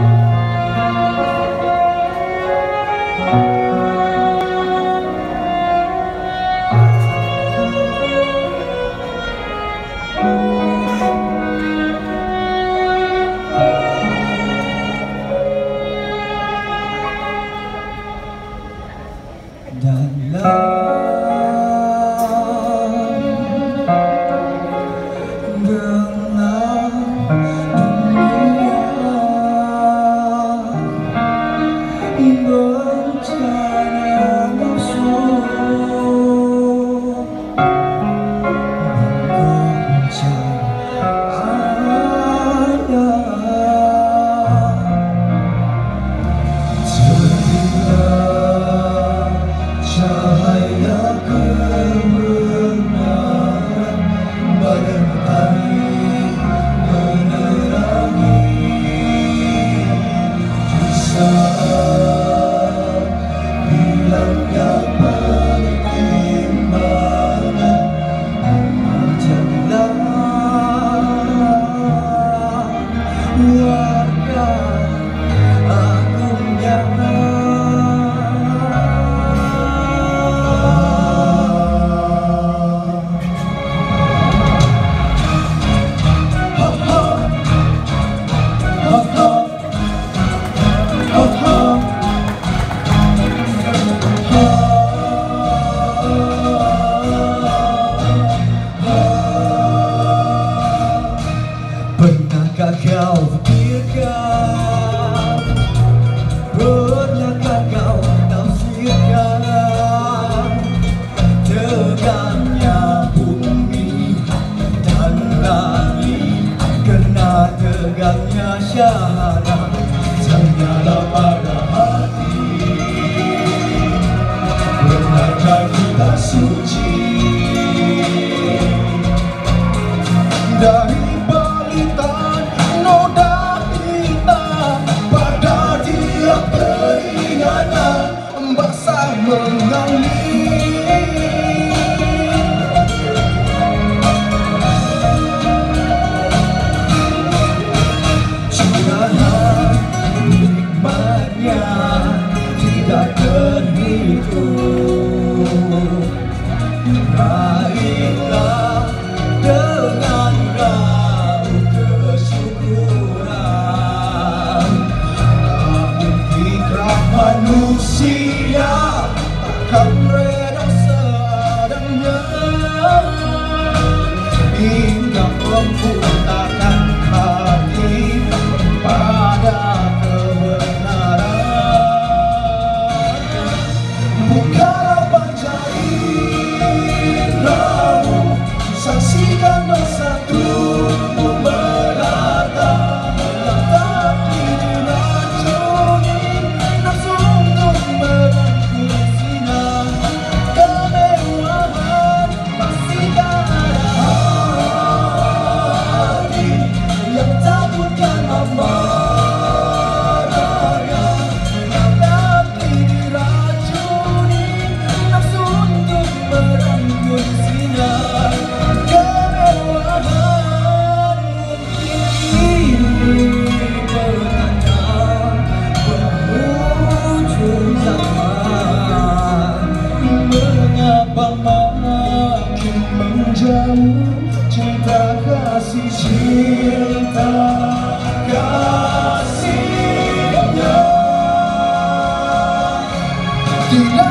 Pernahkah kau pikirkan, pernahkah kau tafsirkan tegaknya bumi dan langit, kena tegaknya syahadat yang nyala pada hati. Pernahkah kita suci dari balitan noda hitam pada tiap peringatan basah mengalir? Curahan nikmatnya tidak terhitung. Baiklah dengan raut kesyukuran, namun fitrah manusia takkan reda seadanya hingga membutakan hati pada kebenaran. Bukalah banjarin laut, saksikan dosaku memberata, tapi diracuni nafsu untuk merangkul sinar kemewahan. Pastikan ada hati yang takutkan amarahnya, tapi diracuni nafsu untuk merangkul sinar kemewahan. Ini pertanda penghujung zaman, mengapa makin menjauh cinta kasih, cinta kasihnya. Tidak